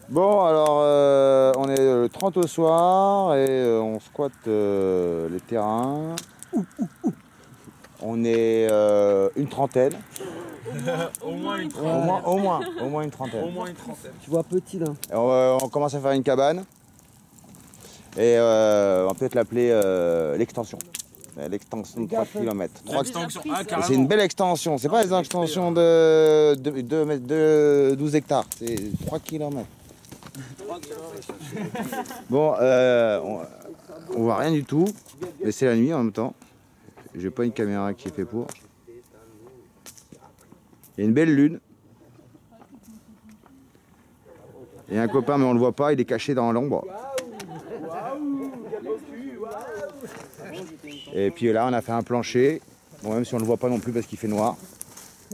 Bon, alors, on est le 30 au soir et on squatte les terrains. On est une trentaine. Au moins une Au trentaine. moins une trentaine. Au moins une trentaine. Tu vois petit là. Et on commence à faire une cabane. Et on va peut-être l'appeler l'extension. L'extension de 3 km. L'extension, ah, C'est carrément. une belle extension. C'est pas une extension de 12 hectares. C'est 3 km. Bon, on voit rien du tout. Mais c'est la nuit en même temps. J'ai pas une caméra qui est fait pour. Il y a une belle lune. Il y a un copain mais on le voit pas, il est caché dans l'ombre. Et puis là on a fait un plancher. Bon, même si on le voit pas non plus parce qu'il fait noir. Je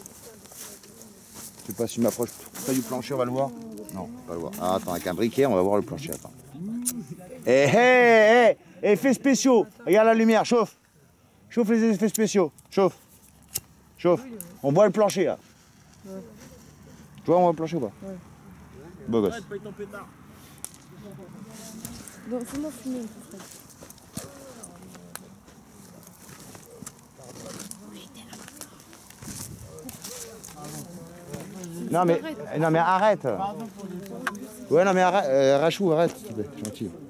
sais pas si je m'approche près du plancher, on va le voir. Non, on va pas le voir. Ah, attends, avec un briquet, on va voir le plancher. Attends. Effets spéciaux. Regarde la lumière, chauffe. Chauffe les effets spéciaux. Chauffe. Chauffe. On voit le plancher là. Tu vois, on voit le plancher ou pas? Ouais. Beau gosse. Bon, fais-moi fumer un peu, Fred. Non mais arrête. Ouais non mais arrête, Rachou, arrête, s'il te plaît, gentil.